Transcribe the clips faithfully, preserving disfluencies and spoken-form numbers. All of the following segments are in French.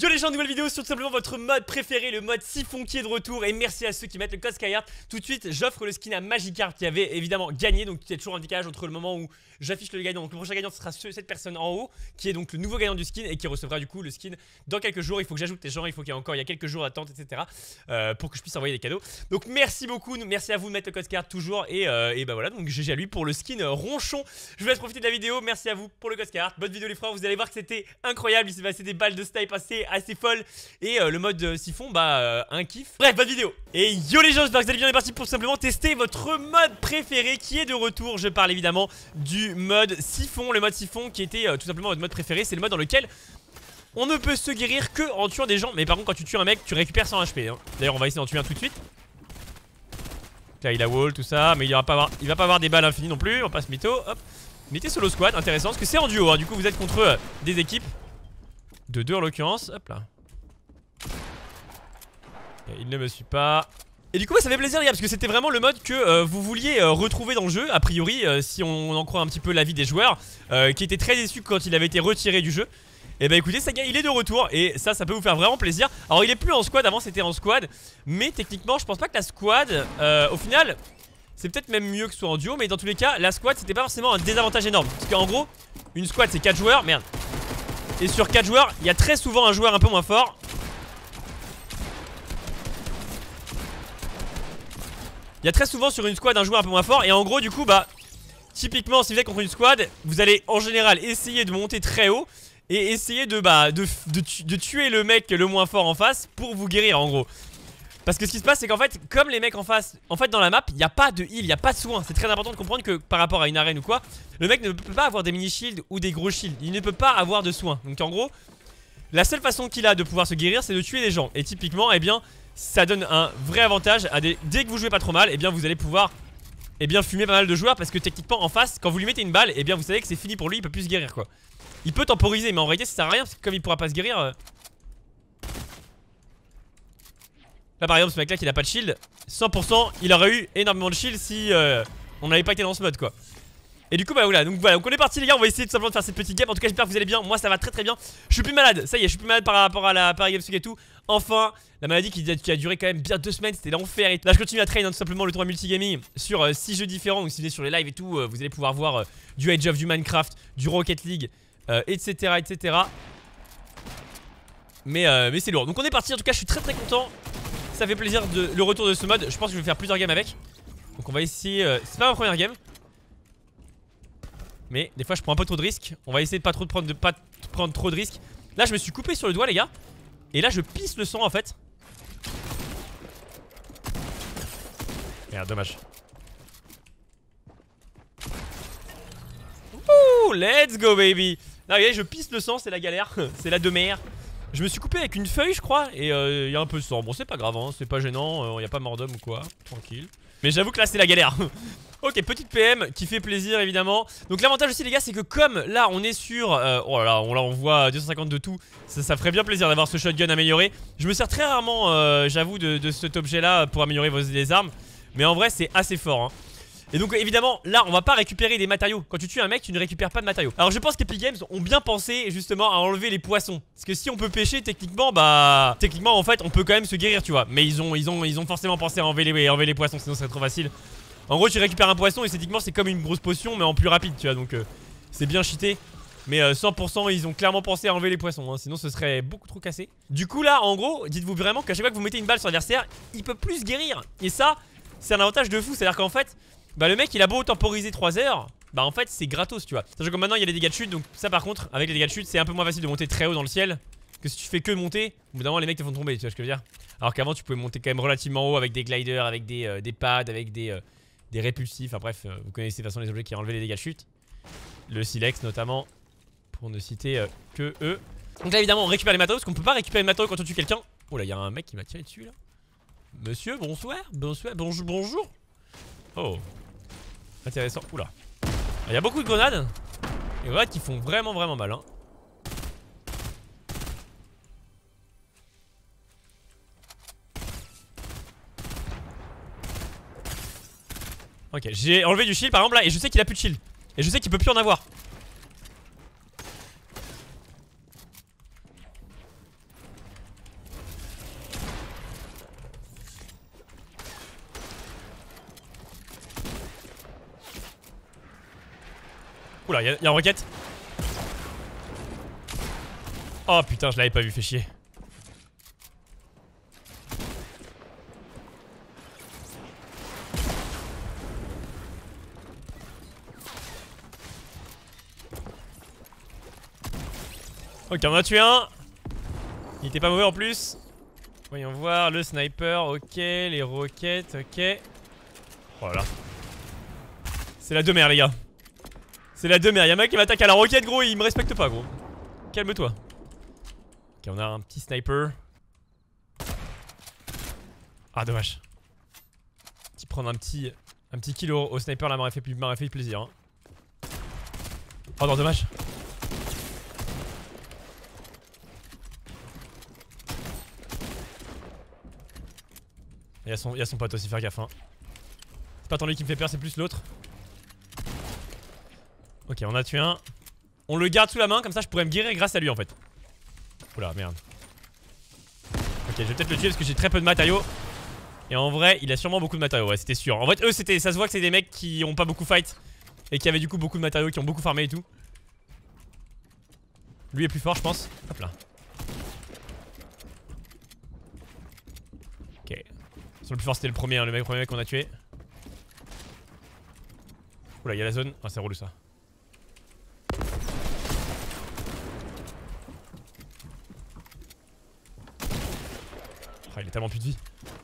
Yo les gens, nouvelle vidéo sur tout simplement votre mode préféré, le mode siphon qui est de retour. Et merci à ceux qui mettent le code Skyheart. Tout de suite, j'offre le skin à Magikarp qui avait évidemment gagné. Donc il y a toujours un décalage entre le moment où j'affiche le gagnant. Donc le prochain gagnant ce sera cette personne en haut qui est donc le nouveau gagnant du skin et qui recevra du coup le skin dans quelques jours. Il faut que j'ajoute les gens, il faut qu'il y ait encore il y a quelques jours d'attente, et cetera euh, pour que je puisse envoyer des cadeaux. Donc merci beaucoup, merci à vous de mettre le code Skyheart toujours. Et, euh, et bah voilà, donc G G à lui pour le skin ronchon. Je vous laisse profiter de la vidéo. Merci à vous pour le code Skyheart. Bonne vidéo les frères, vous allez voir que c'était incroyable. Il s'est passé des balles de snipe assez, assez folles. Et euh, le mode euh, siphon, bah euh, un kiff. Bref, bonne vidéo. Et yo les gens, j'espère que vous allez bien. On est parti pour simplement tester votre mode préféré qui est de retour. Je parle évidemment du mode siphon. Le mode siphon qui était euh, tout simplement votre mode préféré. C'est le mode dans lequel on ne peut se guérir que en tuant des gens. Mais par contre quand tu tues un mec, tu récupères cent H P hein. D'ailleurs on va essayer d'en tuer un tout de suite. Là il a wall, tout ça. Mais il, aura pas avoir, il va pas avoir des balles infinies non plus. On passe mytho, hop. Mettez solo squad, intéressant. Parce que c'est en duo hein. Du coup vous êtes contre euh, des équipes de deux en l'occurrence. Hop là. Et il ne me suit pas. Et du coup bah, ça fait plaisir les gars, parce que c'était vraiment le mode que euh, vous vouliez euh, retrouver dans le jeu. A priori euh, si on en croit un petit peu l'avis des joueurs euh, qui étaient très déçus quand il avait été retiré du jeu. Et bah écoutez, ça il est de retour. Et ça ça peut vous faire vraiment plaisir. Alors il est plus en squad, avant c'était en squad. Mais techniquement je pense pas que la squad euh, au final c'est peut-être même mieux que ce soit en duo. Mais dans tous les cas la squad c'était pas forcément un désavantage énorme. Parce qu'en gros une squad c'est quatre joueurs. Merde. Et sur quatre joueurs il y a très souvent un joueur un peu moins fort. Il y a très souvent sur une squad un joueur un peu moins fort. Et en gros du coup bah typiquement si vous êtes contre une squad, vous allez en général essayer de monter très haut et essayer de, bah, de, de, de tuer le mec le moins fort en face pour vous guérir en gros. Parce que ce qui se passe c'est qu'en fait comme les mecs en face, en fait dans la map il n'y a pas de heal, il n'y a pas de soin. C'est très important de comprendre que par rapport à une arène ou quoi, le mec ne peut pas avoir des mini shields ou des gros shields. Il ne peut pas avoir de soin. Donc en gros la seule façon qu'il a de pouvoir se guérir c'est de tuer les gens. Et typiquement eh bien ça donne un vrai avantage à des... Dès que vous jouez pas trop mal, eh bien vous allez pouvoir eh bien fumer pas mal de joueurs. Parce que techniquement en face quand vous lui mettez une balle, eh bien vous savez que c'est fini pour lui, il peut plus se guérir quoi. Il peut temporiser mais en réalité ça sert à rien parce que comme il pourra pas se guérir euh... Là par exemple ce mec là qui n'a pas de shield, cent pour cent il aurait eu énormément de shield si euh, on n'avait pas été dans ce mode quoi. Et du coup bah voilà, donc voilà, donc on est parti les gars, on va essayer tout simplement de faire cette petite game. En tout cas j'espère que vous allez bien, moi ça va très très bien. Je suis plus malade, ça y est, je suis plus malade par rapport à la Paris Games Week et tout. Enfin, la maladie qui, qui a duré quand même bien deux semaines, c'était l'enfer. Et là je continue à train hein, tout simplement le tournoi multigaming sur euh, six jeux différents. Donc si vous êtes sur les lives et tout, euh, vous allez pouvoir voir euh, du Age of, du Minecraft, du Rocket League, euh, etc etc. Mais, euh, mais c'est lourd, donc on est parti, en tout cas je suis très très content. Ça fait plaisir de, le retour de ce mode. Je pense que je vais faire plusieurs games avec. Donc on va essayer, euh, c'est pas ma première game, mais des fois je prends un peu trop de risques. On va essayer de pas trop de prendre, de pas prendre trop de risques. Là je me suis coupé sur le doigt les gars. Et là je pisse le sang en fait. Merde, dommage. Ouh, let's go baby. Là regardez je pisse le sang, c'est la galère. C'est la de mer. Je me suis coupé avec une feuille je crois. Et il euh, y a un peu de sang. Bon c'est pas grave hein, c'est pas gênant. Il euh, y a pas mort d'homme ou quoi. Tranquille. Mais j'avoue que là c'est la galère. Ok, petite P M qui fait plaisir évidemment. Donc l'avantage aussi les gars c'est que comme là on est sur euh, oh là là on, là, on voit deux cent cinquante de tout. Ça, ça ferait bien plaisir d'avoir ce shotgun amélioré. Je me sers très rarement euh, j'avoue de, de cet objet là pour améliorer vos, les armes. Mais en vrai c'est assez fort hein. Et donc évidemment là on va pas récupérer des matériaux. Quand tu tues un mec tu ne récupères pas de matériaux. Alors je pense qu'Epic Games ont bien pensé justement à enlever les poissons. Parce que si on peut pêcher techniquement bah techniquement en fait on peut quand même se guérir tu vois. Mais ils ont, ils ont, ils ont forcément pensé à enlever les, enlever les poissons sinon ce serait trop facile. En gros tu récupères un poisson et techniquement c'est comme une grosse potion mais en plus rapide tu vois. Donc euh, c'est bien cheaté. Mais euh, cent pour cent ils ont clairement pensé à enlever les poissons hein, sinon ce serait beaucoup trop cassé. Du coup là en gros dites-vous vraiment qu'à chaque fois que vous mettez une balle sur l'adversaire il peut plus se guérir. Et ça c'est un avantage de fou. C'est à dire qu'en fait bah le mec il a beau temporiser trois heures, bah en fait c'est gratos tu vois. Sachant que maintenant il y a les dégâts de chute. Donc ça par contre avec les dégâts de chute c'est un peu moins facile de monter très haut dans le ciel. Que si tu fais que monter, au bout d'un moment les mecs te font tomber, tu vois ce que je veux dire. Alors qu'avant tu pouvais monter quand même relativement haut avec des gliders, avec des, euh, des pads, avec des, euh, des répulsifs. Enfin bref, euh, vous connaissez de toute façon les objets qui ont enlevé les dégâts de chute. Le silex notamment, pour ne citer euh, que eux. Donc là évidemment on récupère les matériaux parce qu'on peut pas récupérer les matériaux quand on tue quelqu'un. Oh là il y a un mec qui m'a tiré dessus là. Monsieur bonsoir, bonsoir, bonjour, bonjour. Oh intéressant, oula. Il y a beaucoup de grenades. Et grenades qui font vraiment vraiment mal hein. Ok, j'ai enlevé du shield par exemple là et je sais qu'il a plus de shield. Et je sais qu'il peut plus en avoir. Oula, y'a y a un roquette. Oh putain, je l'avais pas vu, fait chier. Ok, on en a tué un. Il était pas mauvais en plus. Voyons voir, le sniper, ok, les roquettes, ok. Voilà. C'est la demeure les gars. C'est la demeure, y'a un mec qui m'attaque à la roquette gros, il me respecte pas gros. Calme-toi. Ok, on a un petit sniper. Ah dommage. Petit prendre un petit un petit kill au, au sniper là m'aurait fait, fait plaisir hein. Oh non dommage. Il y a son, il y a son pote aussi, faire gaffe hein. C'est pas tant lui qui me fait peur, c'est plus l'autre. Ok, on a tué un. On le garde sous la main, comme ça je pourrais me guérir grâce à lui en fait. Oula, merde. Ok, je vais peut-être le tuer parce que j'ai très peu de matériaux. Et en vrai, il a sûrement beaucoup de matériaux, ouais, c'était sûr. En fait, eux, c'était, ça se voit que c'est des mecs qui ont pas beaucoup fight. Et qui avaient du coup beaucoup de matériaux, qui ont beaucoup farmé et tout. Lui est plus fort, je pense. Hop là. Ok. Sur le plus fort, c'était le premier, hein, le, mec, le premier mec qu'on a tué. Oula, il y a la zone. Ah, c'est relou ça. Ah, il a tellement plus de vie.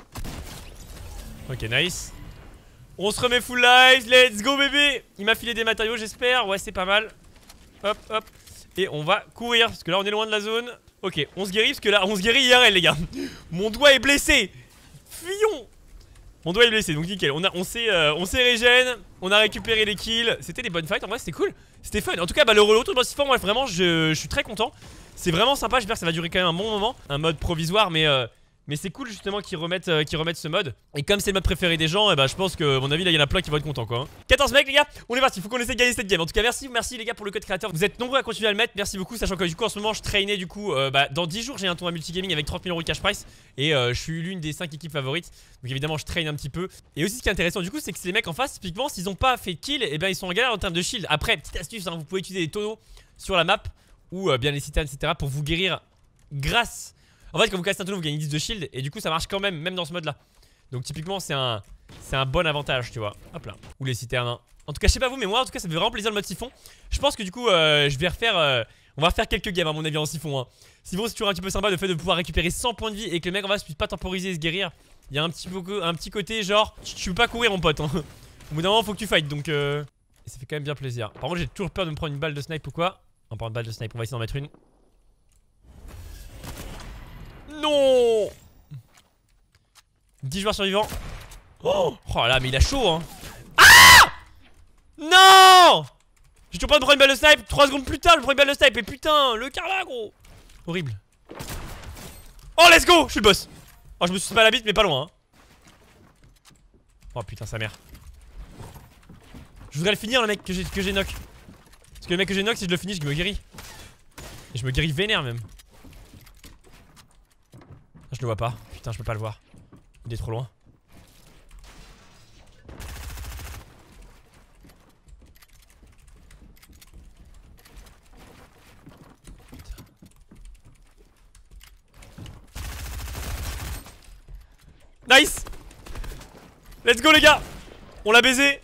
Ok, nice. On se remet full life, let's go bébé. Il m'a filé des matériaux, j'espère. Ouais, c'est pas mal. Hop, hop. Et on va courir, parce que là, on est loin de la zone. Ok, on se guérit, parce que là, on se guérit I R L, les gars. Mon doigt est blessé. Fuyons. Mon doigt est blessé, donc nickel. On, a, on s'est euh, on s'est régène. On a récupéré les kills. C'était des bonnes fights, en vrai, c'était cool. C'était fun. En tout cas, bah, le retour de Siphon, bref, vraiment, je, je suis très content. C'est vraiment sympa, j'espère que ça va durer quand même un bon moment. Un mode provisoire, mais... Euh, Mais c'est cool justement qu'ils remettent, euh, qu'ils remettent ce mode. Et comme c'est le mode préféré des gens, et bah je pense que à mon avis là il y en a plein qui vont être contents quoi hein. quatorze mecs les gars, on est parti, faut qu'on essaie de gagner cette game. En tout cas merci, merci les gars pour le code créateur. Vous êtes nombreux à continuer à le mettre, merci beaucoup. Sachant que du coup en ce moment je traînais du coup euh, bah, dans dix jours j'ai un tournoi multigaming avec trente mille euros de cash price. Et euh, je suis l'une des cinq équipes favorites. Donc évidemment je traîne un petit peu. Et aussi ce qui est intéressant du coup c'est que ces mecs en face, typiquement s'ils ont pas fait de kill, et ben ils sont en galère en termes de shield. Après petite astuce hein, vous pouvez utiliser des tonneaux sur la map. Ou euh, bien les citernes etc pour vous guérir grâce. En fait quand vous cassez un tonneau vous gagnez dix de shield. Et du coup ça marche quand même, même dans ce mode là. Donc typiquement c'est un c'est un bon avantage tu vois. Hop là. Ou les citernes hein. En tout cas je sais pas vous mais moi en tout cas ça me fait vraiment plaisir le mode siphon. Je pense que du coup euh, je vais refaire euh, on va refaire quelques games à mon avis en siphon hein. Siphon c'est toujours un petit peu sympa le fait de pouvoir récupérer cent points de vie. Et que le mec en face puisse pas temporiser et se guérir. Il y a un petit, peu, un petit côté genre tu, tu peux pas courir mon pote hein. Au bout d'un moment faut que tu fights donc euh... Et ça fait quand même bien plaisir. Par contre j'ai toujours peur de me prendre une balle de snipe ou quoi. On prend une balle de snipe, on va essayer d'en mettre une. Non. dix joueurs survivants. Oh, oh là mais il a chaud hein. Ah non. J'ai toujours pas de prendre une balle de snipe. trois secondes plus tard je prends une balle de snipe. Et putain le carla gros. Horrible. Oh let's go. Je suis le boss. Oh je me suis pas la bite mais pas loin hein. Oh putain sa mère. Je voudrais le finir le mec que j'ai que j'ai knock. Parce que le mec que j'ai knock si je le finis je me guéris. Et je me guéris vénère même. Je le vois pas, putain je peux pas le voir. Il est trop loin. Nice. Let's go les gars. On l'a baisé.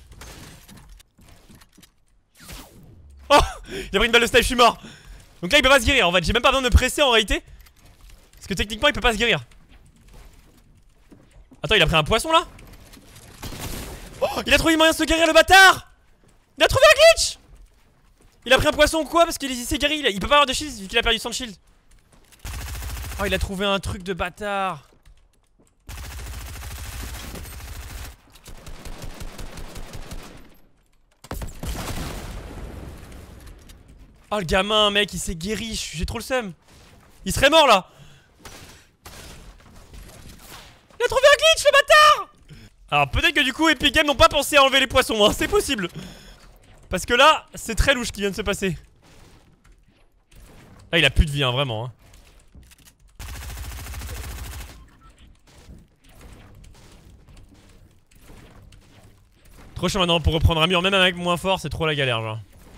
Oh. Il a pris une balle de snipe, je suis mort. Donc là il peut pas se guérir en fait, j'ai même pas besoin de me presser en réalité. Parce que techniquement il peut pas se guérir. Attends il a pris un poisson là. Oh il a trouvé moyen de se guérir le bâtard. Il a trouvé un glitch. Il a pris un poisson ou quoi parce qu'il s'est guéri. Il peut pas avoir de shield vu qu'il a perdu son shield. Oh il a trouvé un truc de bâtard. Oh le gamin mec il s'est guéri. J'ai trop le seum. Il serait mort là. Il a trouvé un glitch le bâtard. Alors peut-être que du coup Epic Games n'ont pas pensé à enlever les poissons hein. C'est possible. Parce que là c'est très louche ce qui vient de se passer. Là il a plus de vie hein vraiment hein. Trop chaud maintenant pour reprendre un mur même avec moins fort c'est trop la galère genre.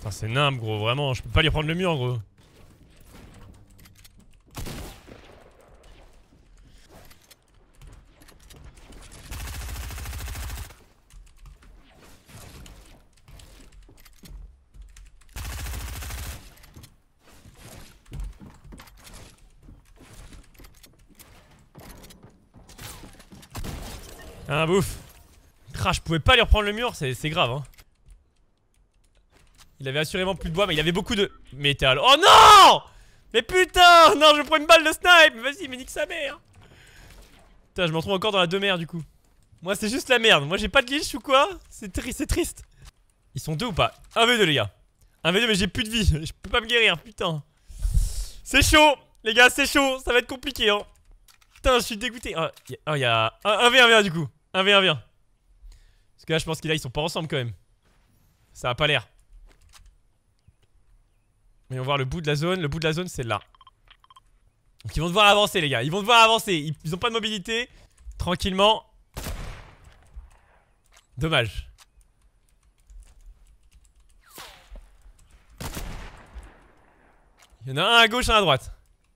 Oh, c'est nimble gros, vraiment, je peux pas lui prendre le mur gros. Ah bouffe. Ah, je pouvais pas lui reprendre le mur, c'est grave hein. Il avait assurément plus de bois mais il avait beaucoup de métal. Oh non! Mais putain! Non, je prends une balle de snipe. Vas-y, mais nique sa mère. Putain, je m'en trouve encore dans la deux merde du coup. Moi c'est juste la merde, moi j'ai pas de glitch ou quoi? C'est tri c'est triste. Ils sont deux ou pas? un v deux les gars. un v deux mais j'ai plus de vie, je peux pas me guérir, putain. C'est chaud, les gars, c'est chaud, ça va être compliqué hein. Putain, je suis dégoûté. Oh, il oh, y a un v un v un du coup. un v un v un. Parce que là je pense qu'ils sont pas ensemble quand même. Ça a pas l'air. Mais on va voir le bout de la zone. Le bout de la zone c'est là. Donc ils vont devoir avancer les gars. Ils vont devoir avancer. Ils, ils ont pas de mobilité. Tranquillement. Dommage. Il y en a un à gauche, un à droite.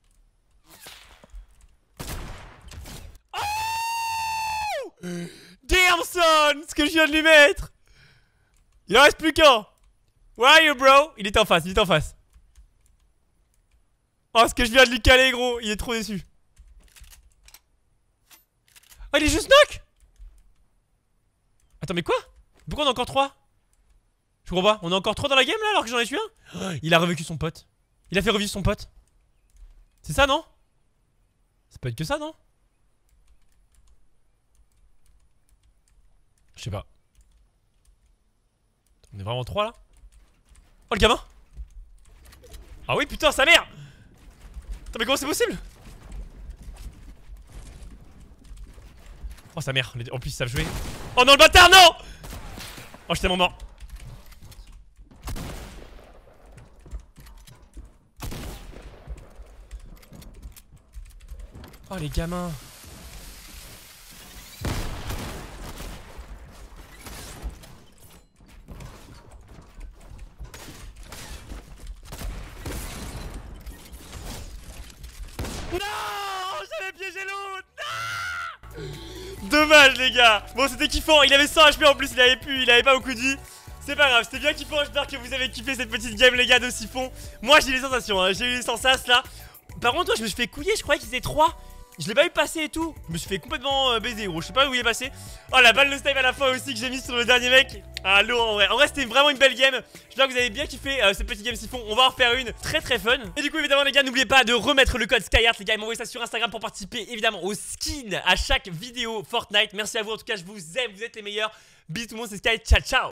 Oh damn son, ce que je viens de lui mettre. Il en reste plus qu'un. Where are you bro? Il était en face, il était en face. Oh, ce que je viens de lui caler gros, il est trop déçu. Oh, il est juste knock. Attends mais quoi? Pourquoi on a encore trois? Je comprends pas, on a encore trois dans la game là alors que j'en ai tué un. Oh, il a revécu son pote. Il a fait revivre son pote. C'est ça non? Ça peut être que ça non? Je sais pas. On est vraiment trois là? Oh le gamin! Ah oui putain sa mère! Attends mais comment c'est possible? Oh sa mère, en plus ils savent jouer. Oh non le bâtard non! Oh j'étais tellement mort. Oh les gamins. Non, j'avais piégé l'autre. Dommage les gars. Bon c'était kiffant, il avait cent H P en plus, il avait pu, il avait pas beaucoup de vie. C'est pas grave, c'était bien kiffant, j'espère que vous avez kiffé cette petite game les gars de Siphon. Moi j'ai eu les sensations, hein. J'ai eu les sensations là. Par contre toi je me suis fait couiller, je croyais qu'ils étaient trois. Je l'ai pas eu passer et tout. Je me suis fait complètement euh, baiser gros, je sais pas où il est passé. Oh la balle de snipe à la fin aussi que j'ai mis sur le dernier mec. Ah lourd en vrai. En vrai c'était vraiment une belle game. J'espère que vous avez bien kiffé euh, cette petite game Siphon. On va en refaire une très très fun. Et du coup évidemment les gars n'oubliez pas de remettre le code SkyHeart les gars. Et m'envoyer ça sur Instagram pour participer évidemment au skin à chaque vidéo Fortnite. Merci à vous en tout cas, je vous aime, vous êtes les meilleurs. Bisous tout le monde, c'est Sky, ciao ciao.